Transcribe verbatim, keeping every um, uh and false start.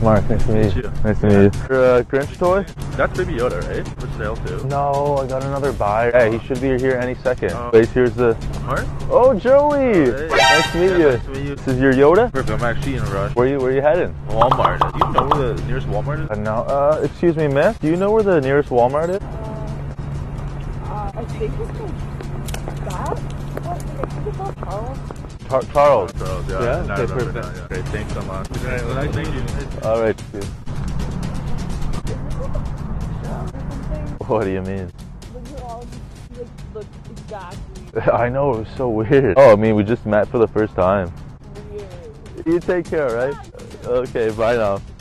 Mark, nice to meet you. Nice to meet you. Your uh, Grinch toy? That's Baby Yoda, right? For sale too. No, I got another buyer. Hey, he should be here any second. Uh, Wait, here's the... Mark? Oh, Joey! Oh, hey. Nice to meet yeah, you. Nice to meet you. This is your Yoda? Perfect, I'm actually in a rush. Where are you, where are you heading? Walmart. Do you know where the nearest Walmart is? Uh, no, uh, excuse me, miss. Do you know where the nearest Walmart is? Uh, I think it's like that. What? I think it's called Charles. Tar Charles. Oh, Charles, yeah. Yeah? Okay, perfect. Now, yeah. Great, thanks so much. Right, well, nice meeting you. All right, dude. What do you mean? But you all just look exactly. I know, it was so weird. Oh, I mean, we just met for the first time. Weird. You take care, right? Okay, bye now.